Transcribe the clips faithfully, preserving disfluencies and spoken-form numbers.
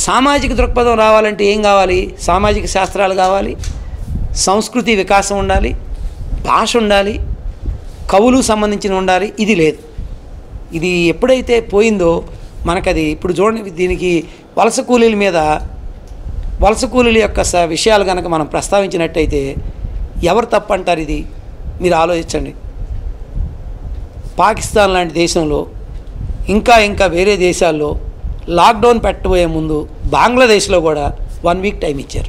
సామాజిక దృక్పథం రావాలంటే ఏం కావాలి? సామాజిక శాస్త్రాలు కావాలి, సంస్కృతి వికాసం ఉండాలి, భాష ఉండాలి, కవులు సంబంధించిన ఉండాలి. ఇది లేదు. ఇది ఎప్పుడైతే పోయిందో మనకది ఇప్పుడు చూడండి. దీనికి వలస కూలీల మీద వలస కూలీల యొక్క విషయాలు కనుక మనం ప్రస్తావించినట్టయితే ఎవరు తప్పంటారు? ఇది మీరు ఆలోచించండి. పాకిస్తాన్ లాంటి దేశంలో ఇంకా ఇంకా వేరే దేశాల్లో లాక్డౌన్ పెట్టబోయే ముందు బంగ్లాదేశ్లో కూడా వన్ వీక్ టైం ఇచ్చారు.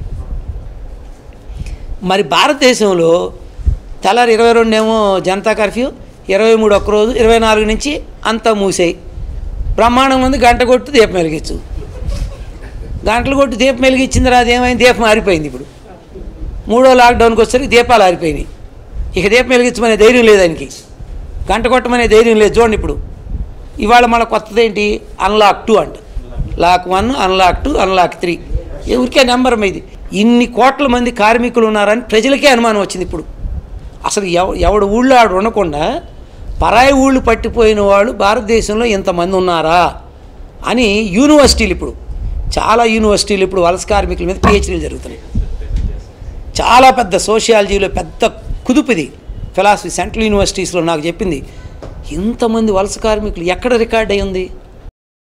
మరి భారతదేశంలో తెల్లారి ఇరవై రెండు ఏమో జనతా కర్ఫ్యూ, ఇరవై మూడు ఒక్కరోజు, ఇరవై నాలుగు నుంచి అంతా మూసేయి. బ్రహ్మాండం ఉంది. గంట కొట్టు దీపం వెలిగించు. గంటలు కొట్టు దీపం వెలిగించిన తర్వాత ఏమైంది? దీపం ఆరిపోయింది. ఇప్పుడు మూడో లాక్డౌన్కి వచ్చేసరికి దీపాలు ఆరిపోయినాయి. ఇక దీపం వెలిగించమనే ధైర్యం లేదు దానికి, గంట కొట్టమనే ధైర్యం లేదు. చూడండి ఇప్పుడు ఇవాళ మళ్ళీ కొత్తది ఏంటి? అన్లాక్ టూ అంట. Lock one, unlock two, unlock three. ఎవరికే నెంబర్ మీది. ఇన్ని కోట్ల మంది కార్మికులు ఉన్నారని ప్రజలకే అనుమానం వచ్చింది. ఇప్పుడు అసలు ఎవ ఎవడు ఊళ్ళో ఆడు ఉండకుండా పరాయి ఊళ్ళు పట్టిపోయిన వాళ్ళు భారతదేశంలో ఇంతమంది ఉన్నారా అని యూనివర్సిటీలు ఇప్పుడు చాలా యూనివర్సిటీలు ఇప్పుడు వలస కార్మికుల మీద పిహెచ్డీలు జరుగుతున్నాయి. చాలా పెద్ద సోషియాలజీలో పెద్ద కుదుపుది. ఫిలాసఫీ సెంట్రల్ యూనివర్సిటీస్లో నాకు చెప్పింది ఇంతమంది వలస కార్మికులు ఎక్కడ రికార్డ్ అయ్యి ఉంది?